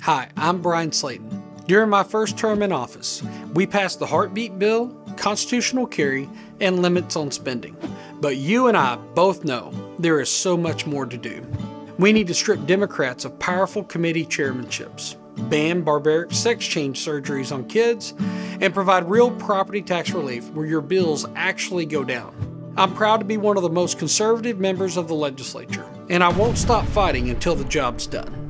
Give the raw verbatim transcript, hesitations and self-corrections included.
Hi, I'm Bryan Slaton. During my first term in office, we passed the heartbeat bill, constitutional carry, and limits on spending. But you and I both know there is so much more to do. We need to strip Democrats of powerful committee chairmanships, ban barbaric sex change surgeries on kids, and provide real property tax relief where your bills actually go down. I'm proud to be one of the most conservative members of the legislature, and I won't stop fighting until the job's done.